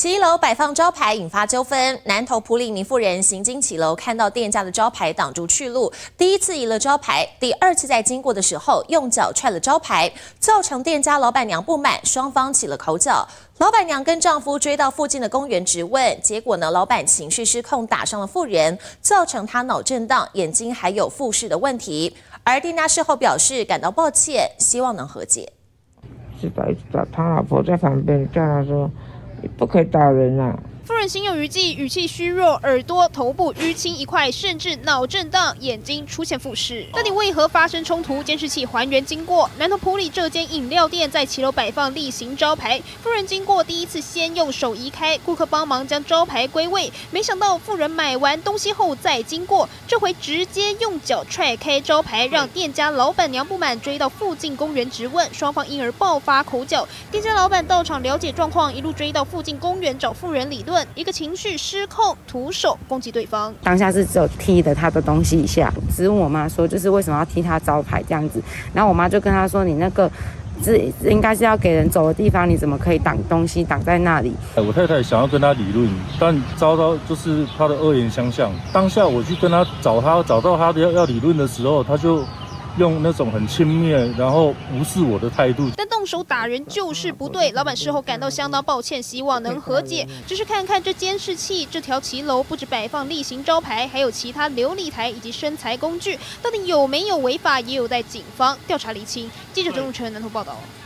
骑楼摆放招牌引发纠纷，南投埔里一名妇人行经骑楼，看到店家的招牌挡住去路，第一次移了招牌，第二次在经过的时候用脚踹了招牌，造成店家老板娘不满，双方起了口角。老板娘跟丈夫追到附近的公园质问，结果呢，老板情绪失控打伤了妇人，造成她脑震荡，眼睛还有复视的问题。而店家事后表示感到抱歉，希望能和解。 是打他老婆在旁边叫他说。 不可以打人啊！ 夫人心有余悸，语气虚弱，耳朵、头部淤青一块，甚至脑震荡，眼睛出现复视。到底为何发生冲突？监视器还原经过。南投埔里这间饮料店在骑楼摆放例行招牌，夫人经过第一次先用手移开，顾客帮忙将招牌归位。没想到夫人买完东西后再经过，这回直接用脚踹开招牌，让店家老板娘不满，追到附近公园质问，双方因而爆发口角。店家老板到场了解状况，一路追到附近公园找妇人理论。 一个情绪失控，徒手攻击对方。 当下是只有踢了他的东西一下，质问我妈说，就是为什么要踢他招牌这样子。然后我妈就跟他说，你那个应该是要给人走的地方，你怎么可以挡东西挡在那里？ 我太太想要跟他理论，但遭到就是他的恶言相向。当下我去跟他找到他要理论的时候，他就。 用那种很轻蔑，然后无视我的态度， 但动手打人就是不对。老板事后感到相当抱歉，希望能和解。只是看看这监视器，这条骑楼不止摆放例行招牌，还有其他流理台以及身材工具，到底有没有违法，也有待警方调查厘清。记者郑路成南投报道。